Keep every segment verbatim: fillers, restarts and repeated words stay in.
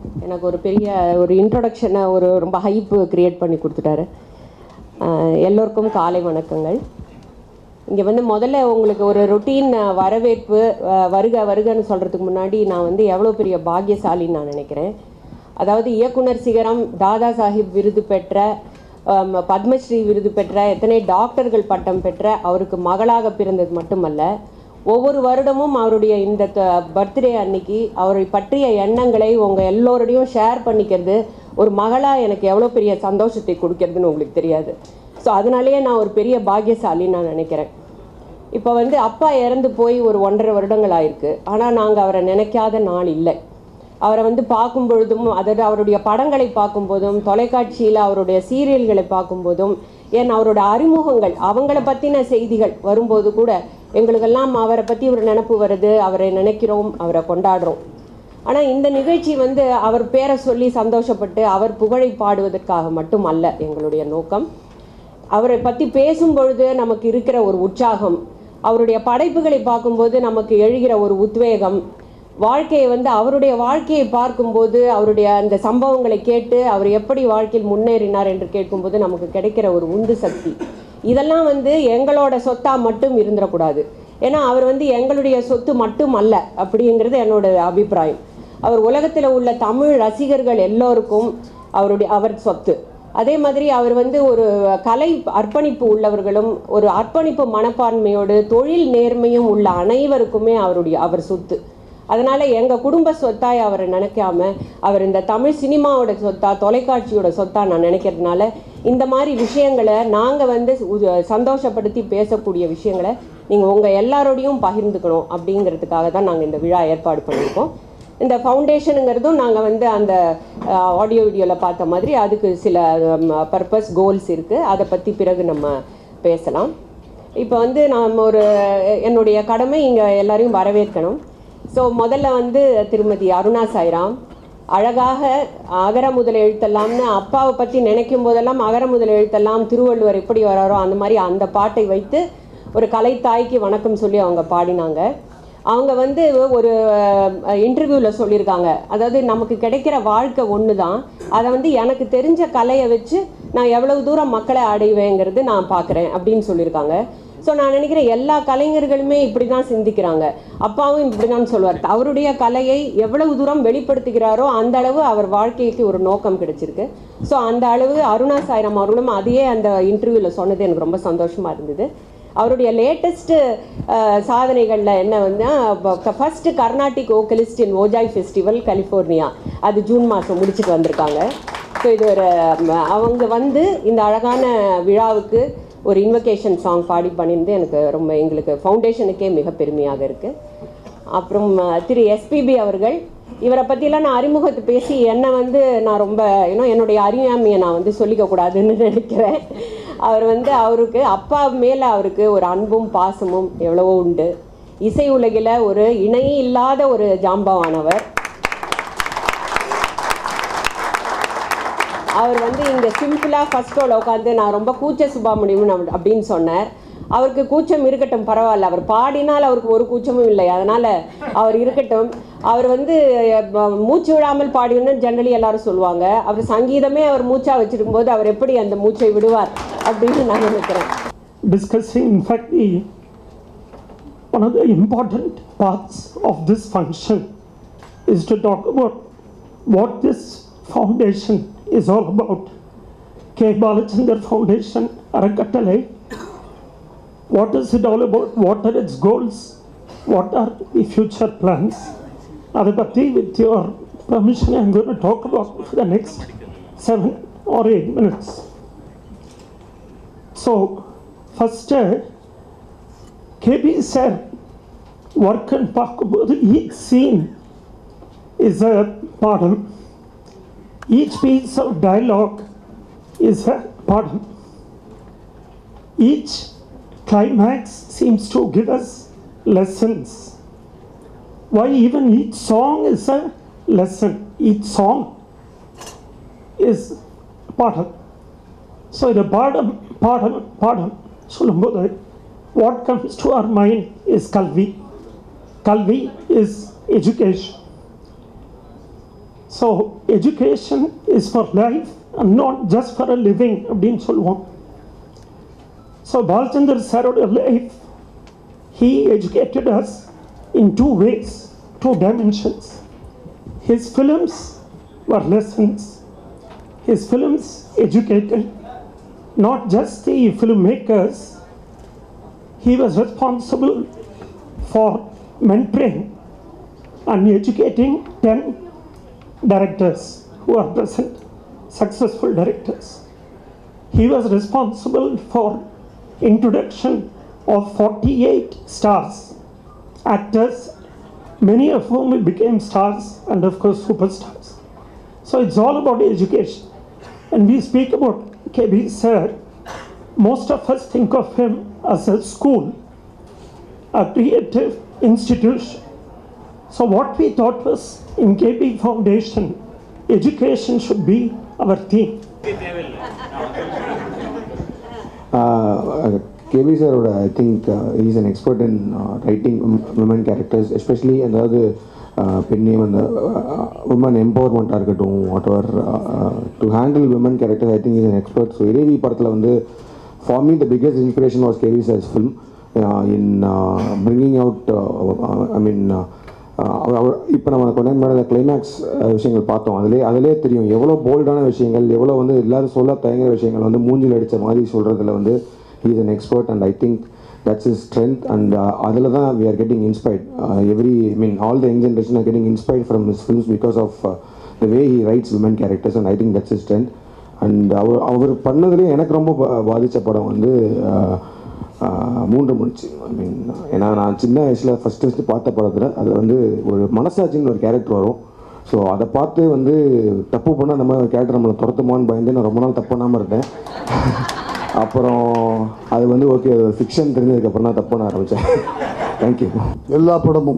எனக்கு ஒரு பெரிய ஒரு இன்ட்ரொடக்ஷனை ஒரு ரொம்ப ஹைப்பு க்ரியேட் பண்ணி கொடுத்துட்டாரு. எல்லோருக்கும் காலை வணக்கங்கள். இங்கே வந்து முதல்ல உங்களுக்கு ஒரு ரொட்டீன் வரவேற்பு வருக வருகன்னு சொல்கிறதுக்கு முன்னாடி நான் வந்து எவ்வளோ பெரிய பாக்கியசாலின்னு நான் நினைக்கிறேன். அதாவது இயக்குனர் சிகரம், தாதா சாஹிப் விருது பெற்ற, பத்மஸ்ரீ விருது பெற்ற, எத்தனை டாக்டர்கள் பட்டம் பெற்ற அவருக்கு மகளாக பிறந்தது மட்டுமல்ல, ஒவ்வொரு வருடமும் அவருடைய இந்த பர்த்டே அன்னைக்கு அவரை பற்றிய எண்ணங்களை உங்கள் எல்லோருடையும் ஷேர் பண்ணிக்கிறது ஒரு மகளாக எனக்கு எவ்வளோ பெரிய சந்தோஷத்தை கொடுக்கறதுன்னு உங்களுக்கு தெரியாது. ஸோ அதனாலேயே நான் ஒரு பெரிய பாக்கியசாலின்னு நான் நினைக்கிறேன். இப்போ வந்து அப்பா இறந்து போய் ஒரு ஒன்றரை வருடங்கள் ஆயிருக்கு. ஆனால் நாங்கள் அவரை நினைக்காத நாள் இல்லை. அவரை வந்து பார்க்கும் பொழுதும், அதாவது அவருடைய படங்களை பார்க்கும்போதும், தொலைக்காட்சியில் அவருடைய சீரியல்களை பார்க்கும்போதும், ஏன் அவரோட அறிமுகங்கள், அவங்கள பற்றின செய்திகள் வரும்போது கூட எங்களுக்கெல்லாம் அவரை பற்றி ஒரு நினப்பு வருது. அவரை நினைக்கிறோம், அவரை கொண்டாடுறோம். ஆனால் இந்த நிகழ்ச்சி வந்து அவர் பேரை சொல்லி சந்தோஷப்பட்டு அவர் புகழை பாடுவதற்காக மட்டும் அல்ல எங்களுடைய நோக்கம். அவரை பற்றி பேசும் பொழுது நமக்கு இருக்கிற ஒரு உற்சாகம், அவருடைய படைப்புகளை பார்க்கும்போது நமக்கு எழுகிற ஒரு உத்வேகம், வாழ்க்கையை வந்து அவருடைய வாழ்க்கையை பார்க்கும்போது அவருடைய அந்த சம்பவங்களை கேட்டு அவர் எப்படி வாழ்க்கையில் முன்னேறினார் என்று கேட்கும்போது நமக்கு கிடைக்கிற ஒரு உந்து சக்தி, இதெல்லாம் வந்து எங்களோட சொத்தாக மட்டும் இருந்துடக்கூடாது. ஏன்னா அவர் வந்து எங்களுடைய சொத்து மட்டும் அல்ல அப்படிங்கிறது என்னோட அபிப்பிராயம். அவர் உலகத்தில் உள்ள தமிழ் ரசிகர்கள் எல்லோருக்கும் அவருடைய அவர் சொத்து. அதே மாதிரி அவர் வந்து ஒரு கலை அர்ப்பணிப்பு உள்ளவர்களும், ஒரு அர்ப்பணிப்பு மனப்பான்மையோடு தொழில் நேர்மையும் உள்ள அனைவருக்குமே அவருடைய அவர் சொத்து. அதனால் எங்கள் குடும்ப சொத்தாய் அவரை நினைக்காம அவர் இந்த தமிழ் சினிமாவோட சொத்தா, தொலைக்காட்சியோட சொத்தா நான் நினைக்கிறதுனால இந்த மாதிரி விஷயங்களை நாங்கள் வந்து சந்தோஷப்படுத்தி பேசக்கூடிய விஷயங்களை நீங்கள் உங்கள் எல்லாரோடையும் பகிர்ந்துக்கணும் அப்படிங்கிறதுக்காக தான் நாங்கள் இந்த விழா ஏற்பாடு பண்ணியிருக்கோம். இந்த ஃபவுண்டேஷனுங்கிறதும் நாங்கள் வந்து அந்த ஆடியோ வீடியோவில் பார்த்த மாதிரி அதுக்கு சில பர்பஸ் கோல்ஸ் இருக்குது. அதை பற்றி பிறகு நம்ம பேசலாம். இப்போ வந்து நாம் ஒரு என்னுடைய கடமை இங்கே எல்லாரையும் வரவேற்கணும். ஸோ முதல்ல வந்து திருமதி அருணா சாய்ராம் அழகாக அகர முதல் எழுத்தெல்லாம்னு அப்பாவை பற்றி நினைக்கும் போதெல்லாம் அகர முதல் எழுத்தெல்லாம் திருவள்ளுவர் எப்படி வராரோ அந்த மாதிரி அந்த பாட்டை வைத்து ஒரு கலைத்தாய்க்கு வணக்கம் சொல்லி அவங்க பாடினாங்க. அவங்க வந்து ஒரு இன்டர்வியூவில் சொல்லியிருக்காங்க, அதாவது நமக்கு கிடைக்கிற வாழ்க்கை ஒன்று தான், அதை வந்து எனக்கு தெரிஞ்ச கலையை வச்சு நான் எவ்வளவு தூரம் மக்களை அடைவேங்கிறது நான் பார்க்குறேன் அப்படின்னு சொல்லியிருக்காங்க. ஸோ நான் நினைக்கிறேன் எல்லா கலைஞர்களுமே இப்படி தான் சிந்திக்கிறாங்க. அப்பாவும் இப்படி தான் சொல்லுவார். அவருடைய கலையை எவ்வளவு தூரம் வெளிப்படுத்துகிறாரோ அந்த அளவு அவர் வாழ்க்கைக்கு ஒரு நோக்கம் கிடைச்சிருக்கு. ஸோ அந்த அளவு அருணா சாய்ராம் அவர்களும் அதையே அந்த இன்டர்வியூவில் சொன்னது எனக்கு ரொம்ப சந்தோஷமாக இருந்தது. அவருடைய லேட்டஸ்ட்டு சாதனைகளில் என்ன வந்து first Carnatic vocalist in Ojai festival California, அது ஜூன் மாதம் முடிச்சுட்டு வந்திருக்காங்க. ஸோ இது ஒரு அவங்க வந்து இந்த அழகான விழாவுக்கு ஒரு இன்வொகேஷன் சாங் பாடி பண்ணியிருந்து எனக்கு ரொம்ப எங்களுக்கு ஃபவுண்டேஷனுக்கே மிக பெருமையாக இருக்குது. அப்புறம் திரு எஸ்பிபி அவர்கள், இவரை பற்றிலாம் நான் அறிமுகத்தை பேசி என்னை வந்து நான் ரொம்ப இன்னும் என்னுடைய அறியாமையை நான் வந்து சொல்லிக்கக்கூடாதுன்னு நினைக்கிறேன். அவர் வந்து அவருக்கு அப்பா மேலே அவருக்கு ஒரு அன்பும் பாசமும் எவ்வளவோ உண்டு. இசை உலகில் ஒரு இணை இல்லாத ஒரு ஜாம்பவானவர். அவர் வந்து இங்கே சிம்பிளாக ஃபஸ்ட் ரோல உட்காந்து நான் ரொம்ப கூச்ச சுபாமணியம் அப்படின்னு சொன்னார். அவருக்கு கூச்சம் இருக்கட்டும், பரவாயில்ல, அவர் பாடினால் அவருக்கு ஒரு கூச்சமும் இல்லை, அதனால் அவர் இருக்கட்டும். அவர் வந்து மூச்சு விடாமல் பாடினு ஜெனரலி எல்லாரும் சொல்லுவாங்க. அவர் சங்கீதமே அவர் மூச்சா வச்சிருக்கும் போது அவர் எப்படி அந்த மூச்சை விடுவார் அப்படின்னு நான் நினைக்கிறேன். Discussing, in fact, the one of the important parts of this function is to talk about what this foundation is all about. K. Balachandar Foundation, Arakattalai. What is it all about? What are its goals? What are the future plans? Adipati, with your permission, I am going to talk about for the next seven or eight minutes. So, first, uh, K B said, work and Pakubur, each scene is a pardon. Each piece of dialogue is a pardon. Each climax seems to give us lessons. Why even each song is a lesson. Each song is pardon. So the pardon, pardon, pardon. What comes to our mind is Kalvi. Kalvi is education. So education is for life and not just for a living அப்படின்னு சொல்லுவோம். So Balchandar Saroda life, he educated us in two ways, two dimensions. His films were lessons. His films educated not just the filmmakers, he was responsible for mentoring and educating ten directors who are present, successful directors. He was responsible for introduction of forty-eight stars, actors, many of whom became stars and of course superstars. So it's all about education. When we speak about K B sir, most of us think of him as a school, a creative institution. So what we thought was, in K B Foundation, education should be our theme. Uh, K B sir, I think uh, he is an expert in uh, writing women characters, especially and the other பெண்ணே அந்த woman எம்பவர்மெண்ட்டாக இருக்கட்டும், what ever to handle women characters. I think is an expert. So Iraivi படத்தில் வந்து for me the biggest inspiration was KB sir's film in bringing out. I mean இப்போ நம்ம கொஞ்ச நேரம் கிளைமேக்ஸ் விஷயங்கள் பார்த்தோம். அதிலே அதிலே தெரியும் எவ்வளோ போல்டான விஷயங்கள், எவ்வளோ வந்து எல்லோரும் சொல்ல தயங்குற விஷயங்கள் வந்து மூஞ்சில் அடித்த மாதிரி சொல்கிறதுல வந்து he is an expert, and I think that's his strength. And adala uh, we are getting inspired. Uh, every, I mean, all the young generation are getting inspired from his films because of uh, the way he writes women characters, and I think that's his strength. And அவர் அவர் பண்ணதுலேயே எனக்கு ரொம்ப பாதித்த படம் வந்து மூன்று முடிச்சு. ஐ மீன், ஏன்னா நான் சின்ன வயசில் ஃபஸ்ட்டு ஃபஸ்ட்டு பார்த்த படத்தில் அது வந்து ஒரு மனசாட்சின்னு ஒரு கேரக்டர் வரும். ஸோ அதை பார்த்து வந்து தப்பு பண்ணால் நம்ம கேரக்டர் நம்மளை துரத்துமான்னு பயந்து நான் ரொம்ப நாள் தப்பு பண்ணாமல் இருந்தேன். அப்புறம் அது வந்து ஓகே, அது ஒரு ஃபிக்ஷன் தெரிஞ்சதுக்கப்புறம் தான் தப்பு பண்ண ஆரம்பித்தேன். தேங்க்யூ. எல்லா படமும்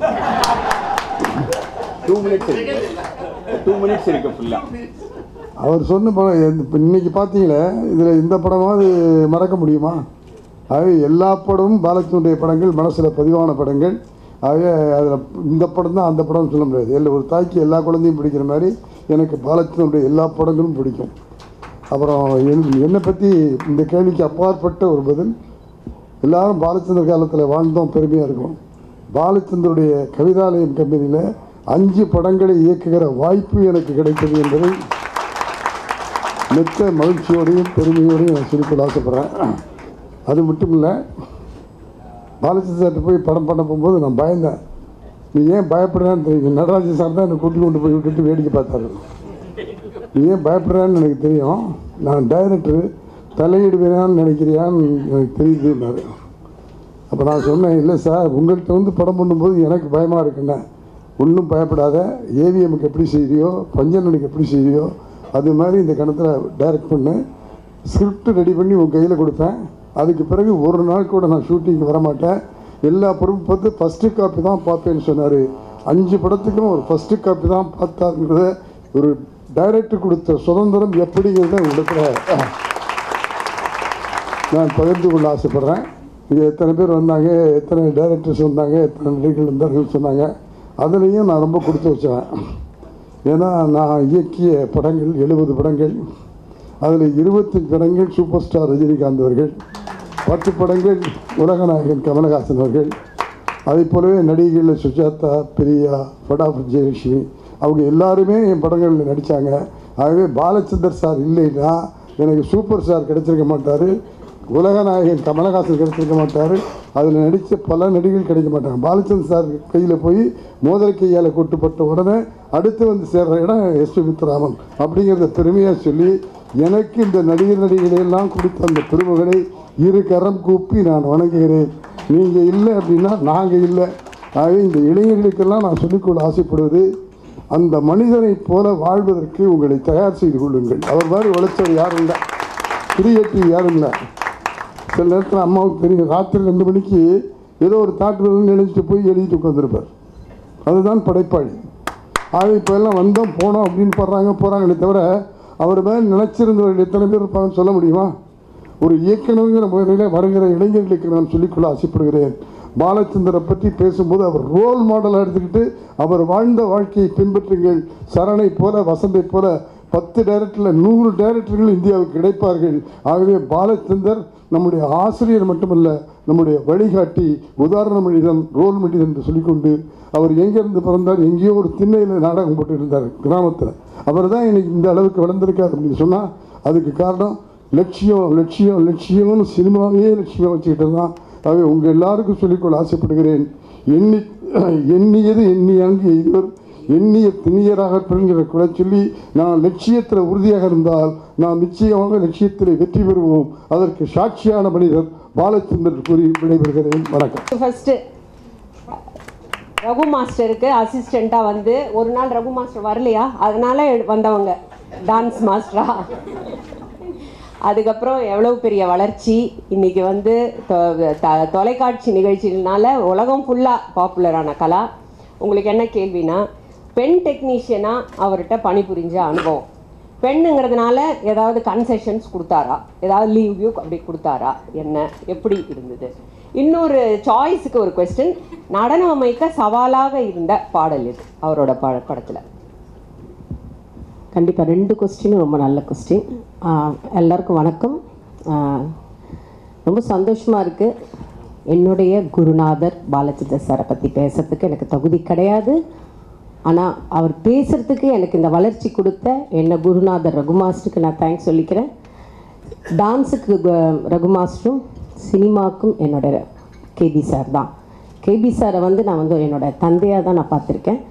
டூ மினிட்ஸ் டூ மினிட்ஸ் இருக்கு ஃபுல்லாக. அவர் சொன்ன படம் இப்போ இன்றைக்கி பார்த்தீங்களே, இதில் இந்த படமாவது மறக்க முடியுமா? ஆகவே எல்லா படமும் பாலச்சந்தருடைய படங்கள் மனசில் பதிவான படங்கள். ஆகவே அதில் இந்த படம் தான் அந்த படம்னு சொல்ல முடியாது. இல்லை, ஒரு தாய்க்கு எல்லா குழந்தையும் பிடிக்கிற மாதிரி எனக்கு பாலச்சந்தருடைய எல்லா படங்களும் பிடிக்கும். அப்புறம் என் என்னை பற்றி இந்த கேள்விக்கு அப்பாற்பட்ட ஒரு பதில், எல்லாரும் பாலச்சந்தர் காலத்தில் வாழ்ந்தோம், பெருமையாக இருக்கும். பாலச்சந்தருடைய கவிதாலயம் கம்பெனியில் அஞ்சு படங்களை இயக்குகிற வாய்ப்பு எனக்கு கிடைத்தது என்பதை மிக்க மகிழ்ச்சியோடையும் பெருமையோடையும் நான் சொல்லிக்கொள்ள ஆசைப்பட்றேன். அது மட்டும் இல்லை, பாலச்சந்தர்கிட்ட போய் படம் பண்ண போகும்போது நான் பயந்தேன். நீ ஏன் பயப்படுறான்னு தெரியும். நடராஜன் சார் தான் என்னை கூட்டி கொண்டு போய் விட்டுட்டு வேடிக்கை பார்த்தாரு. நீ ஏன் பயப்படுறான்னு எனக்கு தெரியும், நான் டைரக்டரு தலையிடுவேனான்னு நினைக்கிறியான்னு எனக்கு தெரியுதுன்னாரு. அப்போ நான் சொன்னேன், இல்லை சார், உங்கள்கிட்ட வந்து படம் பண்ணும்போது எனக்கு பயமாக இருக்குண்ணே. ஒன்றும் பயப்படாத, ஏவிஎம்க்கு எப்படி செய்கிறியோ, பஞ்சனனுக்கு எப்படி செய்கிறியோ அது மாதிரி இந்த கணத்தில் டைரக்ட் பண்ணு, ஸ்கிரிப்ட் ரெடி பண்ணி உங்கள் கையில் கொடுப்பேன். அதுக்கு பிறகு ஒரு நாள் கூட நான் ஷூட்டிங் வரமாட்டேன். எல்லா படமும் பார்த்து ஃபஸ்ட்டு காப்பி தான் பார்ப்பேன்னு சொன்னார். அஞ்சு படத்துக்கும் ஒரு ஃபஸ்ட்டு காப்பி தான் பார்த்தாங்கிறத ஒரு டைரக்டர் கொடுத்த சுதந்திரம் எப்படிங்கிறத உங்களுக்கு நான் பகிர்ந்து கொள்ள ஆசைப்பட்றேன். இங்கே எத்தனை பேர் வந்தாங்க, எத்தனை டைரக்டர்ஸ் வந்தாங்க, எத்தனை நடிகர்கள் வந்தார்கள் சொன்னாங்க. அதுலேயும் நான் ரொம்ப கொடுத்து வச்சேன். ஏன்னா நான் இயக்கிய படங்கள் எழுபது படங்கள், அதில் இருபத்தஞ்சு படங்கள் சூப்பர் ஸ்டார் ரஜினிகாந்த் அவர்கள், பத்து படங்கள் உலகநாயகன் கமலஹாசன் அவர்கள், அதே போலவே நடிகைகளில் சுஜாதா, பிரியா, ஃபடாஃபட் ஜெயலட்சுமி, அவங்க எல்லாருமே என் படங்களில் நடித்தாங்க. ஆகவே பாலச்சந்தர் சார் இல்லைன்னா எனக்கு சூப்பர் ஸ்டார் கிடச்சிருக்க மாட்டார், உலகநாயகன் கமலஹாசன் கிடச்சிருக்க மாட்டார், அதில் நடித்த பல நடிகர்கள் கிடைக்க மாட்டாங்க. பாலச்சந்தர் சார் கையில் போய் மோதல் கையால் கொட்டுப்பட்ட உடனே அடுத்து வந்து சேர்ற இடம் எஸ் பி முத்துராமன் அப்படிங்கிறத பெருமையாக சொல்லி எனக்கு இந்த நடிகர் நடிகைகளெல்லாம் கொடுத்த அந்த பெருமைகளை இரு கரம் கூப்பி நான் வணங்குகிறேன். நீங்கள் இல்லை அப்படின்னா நாங்கள் இல்லை. ஆகவே இந்த இளைஞர்களுக்கெல்லாம் நான் சொல்லிக்கொள்ள ஆசைப்படுவது, அந்த மனிதனை போல வாழ்வதற்கு உங்களை தயார் செய்து கொள்ளுங்கள். அவர் மாதிரி உழைச்சவர் யாரும் இல்லை, கிரியேட்டிவ் யாரும் இல்லை. சில நேரத்தில் அம்மாவுக்கு தெரியும், ராத்திரி ரெண்டு மணிக்கு ஏதோ ஒரு தாட்டு நினைச்சிட்டு போய் எழுதிட்டு உட்காந்துருப்பார். அதுதான் படைப்பாளி. ஆக இப்போ எல்லாம் வந்தோம் போனோம் அப்படின்னு போடுறாங்க போகிறாங்களே தவிர அவர் மேலே நினைச்சிருந்தவர்கள் எத்தனை பேர் இருப்பாங்கன்னு சொல்ல முடியுமா? ஒரு இயக்குனருங்கிற முறையில் வருகிற இளைஞர்களுக்கு நான் சொல்லிக்கொள்ள ஆசைப்படுகிறேன், பாலச்சந்தரை பற்றி பேசும்போது அவர் ரோல் மாடலாக எடுத்துக்கிட்டு அவர் வாழ்ந்த வாழ்க்கையை பின்பற்றுங்கள். சரணை போல வசந்தை போல பத்து டைரக்டரில் நூறு டைரக்டர்கள் இந்தியாவுக்கு கிடைப்பார்கள். ஆகவே பாலச்சந்தர் நம்முடைய ஆசிரியர் மட்டுமல்ல, நம்முடைய வழிகாட்டி, உதாரண மனிதன், ரோல் மனிதன் என்று சொல்லிக்கொண்டு அவர் எங்கேருந்து பிறந்தார், எங்கேயோ ஒரு திண்ணையில் நாடகம் போட்டு இருந்தார் கிராமத்தில். அவர் தான் இன்னைக்கு இந்த அளவுக்கு வளர்ந்துருக்கார் அப்படின்னு சொன்னால் அதுக்கு காரணம் லட்சியம் லட்சியம் லட்சியம்னு சினிமாவே லட்சியம் வச்சுக்கிட்டு தான். ஆகவே உங்கள் எல்லாருக்கும் சொல்லிக்கொள்ள ஆசைப்படுகிறேன், எண்ணி எண்ணியது எண்ணி அங்கு எய்துவர் எண்ணிய திணியராக பெறுங்கிற கூட சொல்லி நான் லட்சியத்தில் உறுதியாக இருந்தால் நாம் நிச்சயமாக லட்சியத்தில் வெற்றி பெறுவோம். அதற்கு சாட்சியான மனிதர் பாலச்சந்தர் கூறி விடைபெறுகிறேன். வணக்கம். ஃபர்ஸ்ட் ரகு மாஸ்டருக்கு அசிஸ்டண்ட்டாக வந்து ஒரு நாள் ரகு மாஸ்டர் வரலையா, அதனால வந்தவங்க டான்ஸ் மாஸ்டரா. அதுக்கப்புறம் எவ்வளோ பெரிய வளர்ச்சி இன்னைக்கு வந்து தொலைக்காட்சி நிகழ்ச்சிகள்னால உலகம் ஃபுல்லாக பாப்புலரான கலா. உங்களுக்கு என்ன கேள்வினா, பெண் டெக்னீஷியனாக அவர்கிட்ட பணிபுரிஞ்ச அனுபவம், பெண்ணுங்கிறதுனால ஏதாவது கன்செஷன்ஸ் கொடுத்தாரா, ஏதாவது லீவ் வியூ அப்படி கொடுத்தாரா, என்ன எப்படி இருந்தது? இன்னொரு சாய்ஸுக்கு ஒரு கொஸ்டின், நடனம் அமைக்க சவாலாக இருந்த பாடல் இது அவரோட ப படத்தில். கண்டிப்பாக ரெண்டு கொஸ்டினும் ரொம்ப நல்ல கொஸ்டின். எல்லாருக்கும் வணக்கம். ரொம்ப சந்தோஷமாக இருக்குது. என்னுடைய குருநாதர் பாலச்சந்தர் சாரை பற்றி பேசுறதுக்கு எனக்கு தகுதி கிடையாது. ஆனால் அவர் பேசுகிறதுக்கு எனக்கு இந்த வளர்ச்சி கொடுத்த என்ன குருநாதர் ரகு மாஸ்டருக்கு நான் தேங்க்ஸ் சொல்லிக்கிறேன். டான்ஸுக்கு ரகு மாஸ்டரும், சினிமாவுக்கும் என்னோட கேபி சார் தான். கேபி சாரை வந்து நான் வந்து என்னோடய தந்தையாக தான் நான் பார்த்துருக்கேன்.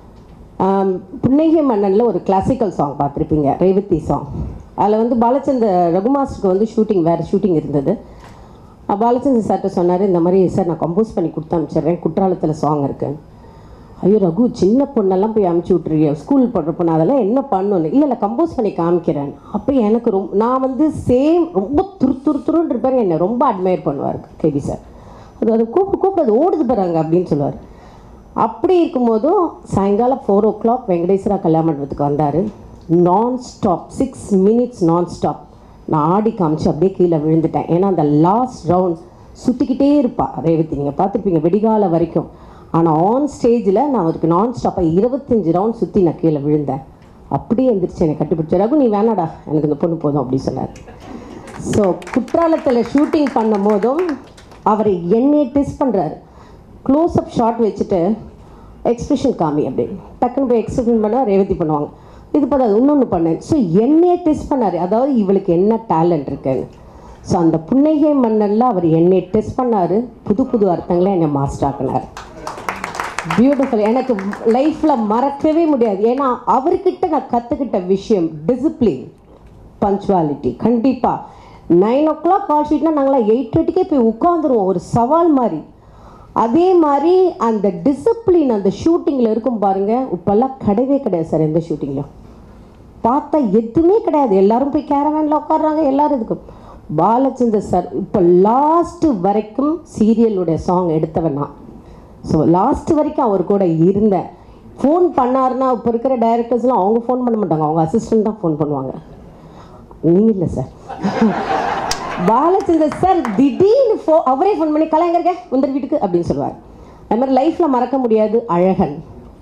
புன்னகை மன்னனில் ஒரு கிளாசிக்கல் சாங் பார்த்துருப்பீங்க, ரேவதி சாங். அதில் வந்து பாலச்சந்தர் ரகு மாஸ்டருக்கு வந்து ஷூட்டிங் வேறு ஷூட்டிங் இருந்தது. பாலச்சந்தர் சார்கிட்ட சொன்னார், இந்த மாதிரி சார் நான் கம்போஸ் பண்ணி கொடுத்து அனுப்பிச்சிட்றேன், குற்றாலத்தில் சாங் இருக்குன்னு. ஐயோ ரகு, சின்ன பொண்ணெல்லாம் போய் அனுப்பிச்சி விட்ருவிய, ஸ்கூல் போடுற பொண்ணு, அதெல்லாம் என்ன பண்ணணும்? இல்லை இல்லை கம்போஸ் பண்ணி காமிக்கிறேன். அப்போ எனக்கு ரொம்ப, நான் வந்து சேம் ரொம்ப துரு துரு துருன்னு இருப்பார், என்னை ரொம்ப அட்மையர் பண்ணுவார் கேபி சார். அது அது கூப்பிட்டு கூப்பிட்டு அது ஓடுது பாருங்க அப்படின்னு சொல்லுவார். அப்படி இருக்கும்போதும் சாயங்காலம் ஃபோர் ஓ கிளாக் வெங்கடேஸ்வரா கல்யாண மண்டபத்துக்கு வந்தார். Non stop six minutes non stop நான் ஆடி காமிச்சு அப்படியே கீழே விழுந்துட்டேன். ஏன்னா அந்த லாஸ்ட் ரவுண்ட் சுற்றிக்கிட்டே இருப்பா ரேவதி, நீங்கள் பார்த்துருப்பீங்க விடிகால வரைக்கும். ஆனால் ஆன் ஸ்டேஜில் நான் அவருக்கு நான் ஸ்டாப்பாக இருபத்தஞ்சி ரவுண்ட் சுற்றி நான் கீழே விழுந்தேன். அப்படியே எழுந்திரிச்சு என்னை கட்டுப்பிடிச்ச, ரகு நீ வேணாடா, எனக்கு இந்த பொண்ணு போதும் அப்படின்னு சொன்னார். ஸோ குற்றாலத்தில் ஷூட்டிங் பண்ணும் போதும் அவர் என்னை டெஸ்ட் பண்ணுறாரு. க்ளோஸ் அப் ஷாட் வச்சுட்டு எக்ஸ்பிரஷன் காமி அப்படின்னு டக்குன்னு போய் எக்ஸ்பிரஷன் பண்ணால் ரேவதி பண்ணுவாங்க, இது பார்த்தா அது இன்னொன்று பண்ணேன். ஸோ என்னையே டெஸ்ட் பண்ணார், அதாவது இவளுக்கு என்ன டேலண்ட் இருக்குன்னு. ஸோ அந்த புன்னகை மன்னனில் அவர் என்னை டெஸ்ட் பண்ணார், புது புது அர்த்தங்களை என்னை மாஸ்டர் ஆக்கினார். பியூட்டிஃபுல். எனக்கு லைஃப்பில் மறக்கவே முடியாது. ஏன்னா அவர்கிட்ட நான் கற்றுக்கிட்ட விஷயம் டிசிப்ளின், பஞ்சுவாலிட்டி. கண்டிப்பாக நைன் ஓ கிளாக் கால் ஷீட்னா நாங்களாம் எயிட் தேர்ட்டிக்கே போய் உட்காந்துருவோம், ஒரு சவால் மாதிரி. அதே மாதிரி அந்த டிசிப்ளின் அந்த ஷூட்டிங்கில் இருக்கும் பாருங்கள், இப்போல்லாம் கிடையவே கிடையாது சார். எந்த ஷூட்டிங்லையும் பார்த்தா எதுவுமே கிடையாது, எல்லோரும் போய் கேரவேனில் உட்காடுறாங்க, எல்லோரும் இதுக்கும். பாலச்சந்தர் சார் இப்போ லாஸ்ட்டு வரைக்கும் சீரியலுடைய சாங் எடுத்தவன் நான். ஸோ லாஸ்ட் வரைக்கும் அவர் கூட இருந்தேன். ஃபோன் பண்ணாருன்னா இப்போ இருக்கிற டைரக்டர்ஸ்லாம் அவங்க ஃபோன் பண்ண மாட்டாங்க, அவங்க அசிஸ்டன்ட் தான் ஃபோன் பண்ணுவாங்க. நீங்கள் இல்லை சார். பாலச்சந்தர் சார் திடீர்னு ஃபோ அவரே ஃபோன் பண்ணி கலைஞருக்க உந்தர் வீட்டுக்கு அப்படின்னு சொல்லுவார். அது மாதிரி லைஃப்பில் மறக்க முடியாது அழகன்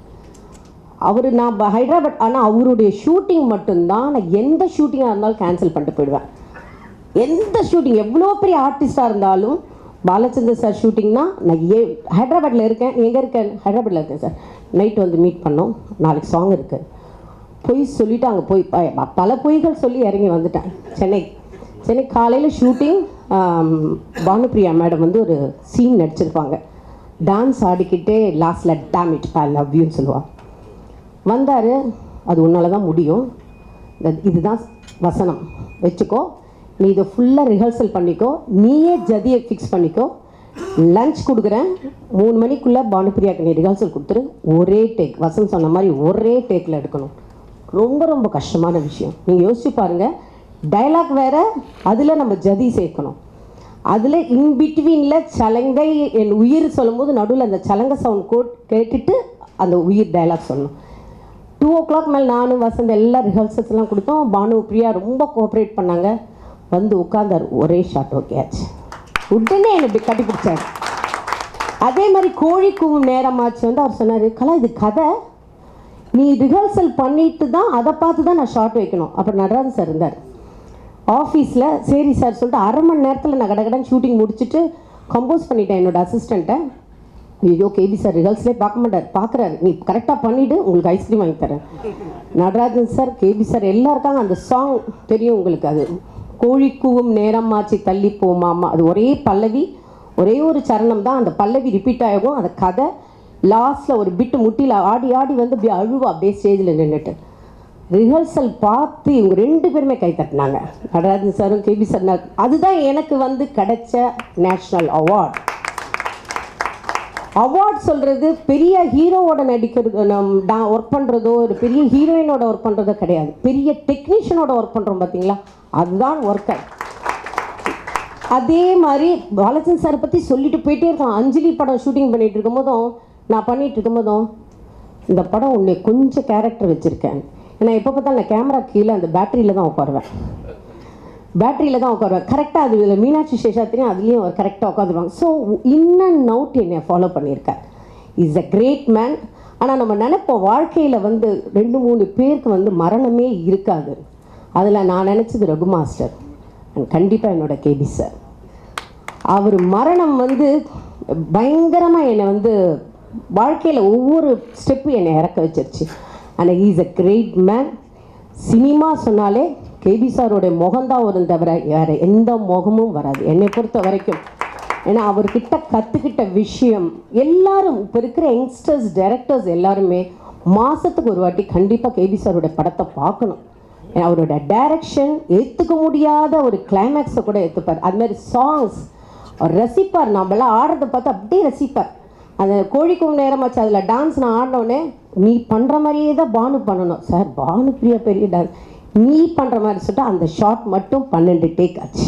அவர். நான் ஹைதராபாத், ஆனால் அவருடைய ஷூட்டிங் மட்டும்தான் நான் எந்த ஷூட்டிங்காக இருந்தாலும் கேன்சல் பண்ணிட்டு போயிடுவேன். எந்த ஷூட்டிங் எவ்வளோ பெரிய ஆர்டிஸ்டாக இருந்தாலும் பாலச்சந்தர் சார் ஷூட்டிங்னா நான் ஏ ஹைதராபாத்தில் இருக்கேன், எங்கே இருக்கேன், ஹைதராபாத்தில் இருக்கேன் சார், நைட்டு வந்து மீட் பண்ணோம், நாளைக்கு சாங் இருக்குது, பொய் சொல்லிவிட்டு அங்கே போய் பல பொய்கள் சொல்லி இறங்கி வந்துட்டேன். சென்னை சென்னை காலையில் ஷூட்டிங். பானுப்பிரியா மேடம் வந்து ஒரு சீன் நடிச்சிருப்பாங்க, டான்ஸ் ஆடிக்கிட்டே லாஸ்ட்டில் டேம் இட் ஐ லவ் யூன்னு சொல்லுவாள். வந்தார், அது உன்னால தான் முடியும், இதுதான் வசனம் வச்சுக்கோ, நீ இதை ஃபுல்லாக ரிஹர்சல் பண்ணிக்கோ, நீயே ஜதியை ஃபிக்ஸ் பண்ணிக்கோ, லஞ்ச் கொடுக்குறேன், மூணு மணிக்குள்ளே பானுப்பிரியாக்கு நீ ரிஹர்சல் கொடுத்துரு, ஒரே டேக், வசனம் சொன்ன மாதிரி ஒரே டேக்கில் எடுக்கணும். ரொம்ப ரொம்ப கஷ்டமான விஷயம். நீங்கள் யோசிச்சு பாருங்கள், டைலாக் வேறு, அதில் நம்ம ஜதி சேர்க்கணும், அதில் இன்பிட்வீனில் சலங்கை என் உயிர் சொல்லும்போது நடுவில் அந்த சலங்கை சவுண்ட் கோட் கேட்டுட்டு அந்த உயிர் டைலாக் சொல்லணும். டூ ஓ கிளாக் மேலே நானும் வசந்த் எல்லா ரிஹர்சல்ஸ்லாம் கொடுத்தோம். பானு பிரியா ரொம்ப கோஆப்ரேட் பண்ணாங்க. வந்து உட்காந்தார், ஒரே ஷாட் ஓகே ஆச்சு. உடனே என்னை இப்படி கட்டி பிடிச்சார். அதே மாதிரி கோழி கூவும் நேரமாச்சு வந்து அவர் சொன்னார், கலா இது கதை, நீ ரிஹர்சல் பண்ணிட்டு தான் அதை பார்த்து தான் நான் ஷார்ட் வைக்கணும். அப்புறம் நடராஜன் சார் இருந்தார் ஆஃபீஸில். சரி சார் சொல்லிட்டு அரை மணி நேரத்தில் நான் கடகடன் ஷூட்டிங் முடிச்சுட்டு கம்போஸ் பண்ணிட்டேன் என்னோடய அசிஸ்டண்ட்டை. ஐயோ கேபி சார் ரிஹர்சலே பார்க்க மாட்டார், பார்க்குறாரு, நீ கரெக்டாக பண்ணிவிட்டு உங்களுக்கு ஐஸ்கிரீம் வாங்கி தரேன். நடராஜன் சார், கேபி சார் எல்லாம் இருக்காங்க. அந்த சாங் தெரியும் உங்களுக்கு, அது கோழி கூவும் நேரம் ஆச்சு தள்ளி போமாமா, அது ஒரே பல்லவி, ஒரே ஒரு சரணம் தான், அந்த பல்லவி ரிப்பீட் ஆகும். அந்த கதை லாஸ்ட்டில் ஒரு பிட்டு முட்டியில் ஆடி ஆடி வந்து அப்படியே அழுவா அப்படியே ஸ்டேஜில் நின்றுட்டு. ரிஹர்சல் பார்த்து இவங்க ரெண்டு பேருமே கை தட்டினாங்க, நடராஜன் சாரும் கேபி சார். அதுதான் எனக்கு வந்து கிடைச்ச நேஷ்னல் அவார்ட். அவார்ட் சொல்கிறது பெரிய ஹீரோவோட நடிக்கிறது, நம் ஒர்க் பண்ணுறதோ ஒரு பெரிய ஹீரோயினோட ஒர்க் பண்ணுறதோ கிடையாது. பெரிய டெக்னீஷியனோட ஒர்க் பண்ணுறோம் பார்த்தீங்களா, அதுதான் ஒர்க்கர். அதே மாதிரி பாலச்சந்திரன் சாரை பற்றி சொல்லிட்டு போயிட்டே இருக்கோம். அஞ்சலி படம் ஷூட்டிங் பண்ணிகிட்டு இருக்கும் போதும் நான் பண்ணிகிட்டு இருக்கும் போதும் இந்த படம் உன்னை கொஞ்சம் கேரக்டர் வச்சுருக்கேன். ஏன்னா எப்போ பார்த்தாலும் நான் கேமரா கீழே அந்த பேட்டரியில் தான் உட்காருவேன், பேட்டரியில் தான் உட்காருவேன் கரெக்டாக. அது இதில் மீனாட்சி சேஷாத்திரியும் அதுலேயும் அவர் கரெக்டாக உட்காந்துருவாங்க. ஸோ இன் அண்ட் அவுட் என்னை ஃபாலோ பண்ணியிருக்கார். Is a great man. ஆனால் நம்ம நினைப்போம் வாழ்க்கையில் வந்து ரெண்டு மூணு பேருக்கு வந்து மரணமே இருக்காது. அதில் நான் நினச்சது ரகு மாஸ்டர் அண்ட் கண்டிப்பாக என்னோட கேபி சார். அவர் மரணம் வந்து பயங்கரமாக என்னை வந்து வாழ்க்கையில் ஒவ்வொரு ஸ்டெப்பும் என்னை இறக்க வச்சிருச்சு. ஆனால் is a great man. Cinema சொன்னாலே கேபி சாரோடைய முகம்தான் வரும் தவிர வேறு எந்த முகமும் வராது என்னை பொறுத்த வரைக்கும். ஏன்னா அவர்கிட்ட கற்றுக்கிட்ட விஷயம் எல்லாரும் இப்போ இருக்கிற யங்ஸ்டர்ஸ் டைரக்டர்ஸ் எல்லாருமே மாதத்துக்கு ஒரு வாட்டி கண்டிப்பாக கேபி சாரோட படத்தை பார்க்கணும். அவரோட டைரக்ஷன் ஏற்றுக்க முடியாத ஒரு கிளைமேக்ஸை கூட ஏற்றுப்பார். அதுமாதிரி சாங்ஸ் அவர் ரசிப்பார். நம்மளாம் ஆடுறதை பார்த்து அப்படியே ரசிப்பார். அந்த கோழிக்கும் நேரமாச்சு அதில் டான்ஸ் நான் ஆடினோடனே நீ பண்ணுற மாதிரியே தான் பானு பண்ணணும் சார், பானு பிரியா பெரிய டான்ஸ் நீ பண்ணுற மாதிரி சொல்லிட்டு அந்த ஷாட் மட்டும் பன்னெண்டு டேக் ஆச்சு.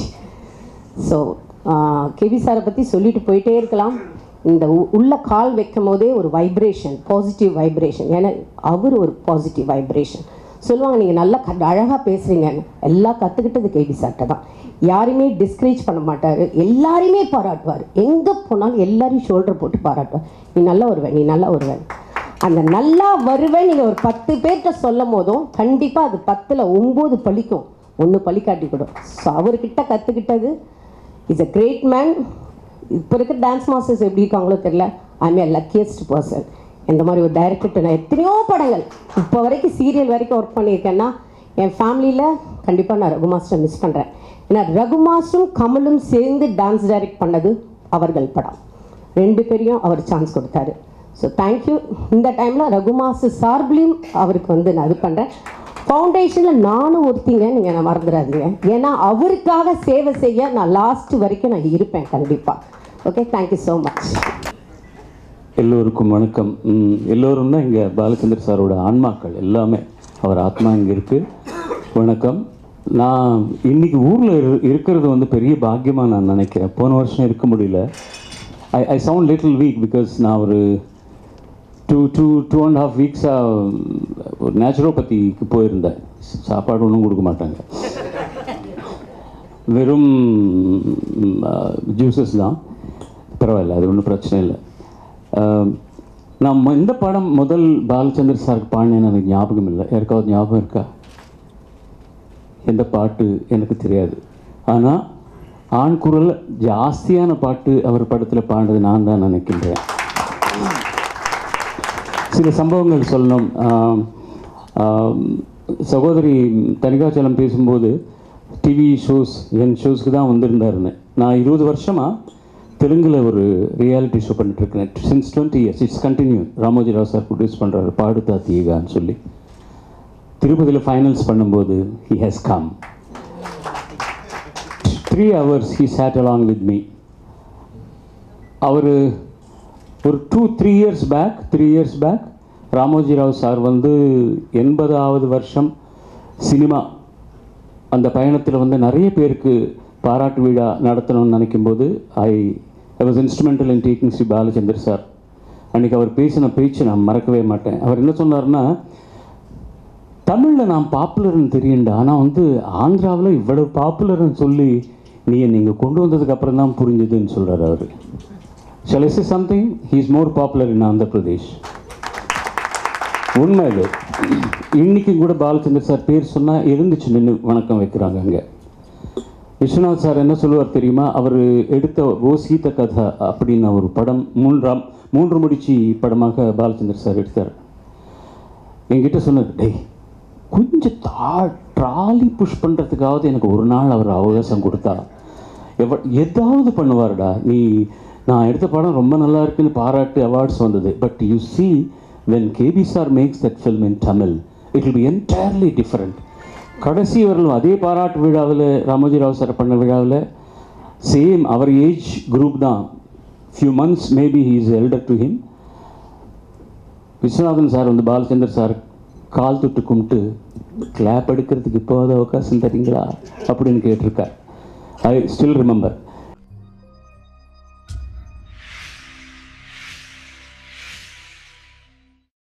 ஸோ கேபி சாரை பற்றி சொல்லிட்டு போயிட்டே இருக்கலாம். இந்த உள்ள கால் வைக்கும் போதே ஒரு வைப்ரேஷன், பாசிட்டிவ் வைப்ரேஷன். ஏன்னா அவர் ஒரு பாசிட்டிவ் வைப்ரேஷன். சொல்லுவாங்க நீங்கள் நல்லா க அழகாக பேசுகிறீங்கன்னு. எல்லாம் கற்றுக்கிட்டது கேபி சார்கிட்ட தான். யாரையுமே டிஸ்கரேஜ் பண்ண மாட்டார், எல்லாரையுமே பாராட்டுவார். எங்கே போனாலும் எல்லாரையும் ஷோல்டர் போட்டு பாராட்டுவார். நீ நல்லா வருவேன், நீ நல்லா வருவேன். அந்த நல்லா வருவேன் நீங்கள் ஒரு பத்து பேர்கிட்ட சொல்லும் போதும் கண்டிப்பாக அது பத்தில் ஒம்பது பழிக்கும், ஒன்று பழிக்காட்டி கூட. ஸோ அவர்கிட்ட கற்றுக்கிட்டது இஸ் அ கிரேட் மேன். இப்போ இருக்கிற டான்ஸ் மாஸ்டர்ஸ் எப்படி இருக்காங்களோ தெரியல. I am a luckiest person. இந்த மாதிரி ஒரு டைரக்டர்கிட்ட நான் எத்தனையோ படங்கள் இப்போ வரைக்கும் சீரியல் வரைக்கும் ஒர்க் பண்ணியிருக்கேன்னா என் ஃபேமிலியில் கண்டிப்பாக நான் ரகு மாஸ்டர் மிஸ் பண்ணுறேன். ஏன்னா ரகு மாஸ்டரும் கமலும் சேர்ந்து டான்ஸ் டைரக்ட் பண்ணது அவர்கள் படம், ரெண்டு பேரையும் அவர் சான்ஸ் கொடுத்தாரு. So thank you. இந்த டைமில் ரகு மாஸ்டர் சார்பிலையும் அவருக்கு வந்து நான் இது பண்ணுறேன். ஃபவுண்டேஷனில் நானும் ஒருத்திங்க, நீங்கள் நான் மறந்துடாதீங்க. ஏன்னா அவருக்காக சேவை செய்ய நான் லாஸ்ட் வரைக்கும் நான் இருப்பேன் கண்டிப்பாக. Okay, thank you so much. எல்லோருக்கும் வணக்கம். எல்லோரும் தான் இங்கே பாலச்சந்தர் சாரோட ஆன்மாக்கள் எல்லாமே, அவர் ஆத்மா இங்கே இருக்குது. வணக்கம். நான் இன்றைக்கி ஊரில் இரு இருக்கிறது வந்து பெரிய பாக்கியமாக நான் நினைக்கிறேன். போன வருஷம் இருக்க முடியல. I I sound little weak because நான் ஒரு two two two and half வீக்ஸாக ஒரு நேச்சுரோபதிக்கு போயிருந்தேன். சாப்பாடு ஒன்றும் கொடுக்க மாட்டாங்க, வெறும் ஜூஸஸ் தான். பரவாயில்ல, அது ஒன்றும் பிரச்சனை இல்லை. நான் இந்த படம் முதல் பாலச்சந்தர் சாருக்கு பாடினேன்னு எனக்கு ஞாபகம் இல்லை. யாருக்காவது ஞாபகம் இருக்கா? எந்த பாட்டு எனக்கு தெரியாது. ஆனால் ஆண் குரல் ஜாஸ்தியான பாட்டு அவர் படத்தில் பாடுறது நான் தான் நினைக்கின்றேன். சில சம்பவங்கள் சொல்லணும். சகோதரி தனிகாச்சலம் பேசும்போது டிவி ஷோஸ் என் ஷோஸ்க்கு தான் வந்திருந்தாருன்னு. நான் இருபது வருஷமாக தெலுங்கில் ஒரு ரியாலிட்டி ஷோ பண்ணிட்டுருக்கேன். Since twenty years it's continue. Ramoji Rao sir produce பண்ணுறாரு, பாடுதா தீகான்னு சொல்லி. திருப்பதியில் ஃபைனல்ஸ் பண்ணும்போது he has come. Three hours he sat along with me. அவர் ஒரு two three years back three years back Ramoji Rao sir வந்து எண்பதாவது வருஷம் சினிமா அந்த பயணத்தில் வந்து நிறைய பேருக்கு பாராட்டு விழா நடத்தணும்னு நினைக்கும்போது I I was instrumental in taking Shri Balachander sir. அன்றைக்கி அவர் பேசின பேச்சு நான் மறக்கவே மாட்டேன். அவர் என்ன சொன்னார்னா, தமிழில் நான் பாப்புலர்னு தெரியுண்டா, ஆனால் வந்து ஆந்திராவில் இவ்வளவு பாப்புலர்னு சொல்லி நீ நீங்கள் கொண்டு வந்ததுக்கு அப்புறம் தான் புரிஞ்சுதுன்னு சொல்கிறார் அவர். Shall I say something? He is more popular in Andhra Pradesh. உண்மை இது. இன்னைக்கு கூட பாலச்சந்தர் சார் பேர் சொன்னால் எழுந்துச்சு நின்று வணக்கம் வைக்கிறாங்க அங்கே. விஸ்வநாத் சார் என்ன சொல்லுவார் தெரியுமா? அவர் எடுத்த ஓ சீத கதா அப்படின்னு ஒரு படம் மூன்றாம் மூன்று முடிச்சு படமாக பாலச்சந்தர் சார் எடுத்தார். என்கிட்ட சொன்னது, டேய் கொஞ்சம் தா ட்ராலி புஷ் பண்ணுறதுக்காவது எனக்கு ஒரு நாள் அவர் அவகாசம் கொடுத்தா எவ எதாவது பண்ணுவார்டா. நீ நான் எடுத்த படம் ரொம்ப நல்லா இருக்குன்னு பாராட்டு அவார்ட்ஸ் வந்தது. But you see when K B sir makes that film in Tamil, it will be entirely different. கடைசி வரலும் அதே பாராட்டு விழாவில் ராமோஜி ராவ் சார் பண்ண விழாவில் சேம் அவர் ஏஜ் குரூப் தான், few months maybe he is elder to him. Viswanathan sir வந்து பாலச்சந்தர் சார் கால் தொட்டு கும்பிட்டு கிளாப் எடுக்கிறதுக்கு இப்போது அவகாசம் தரீங்களா அப்படின்னு கேட்டிருக்கார். I still remember.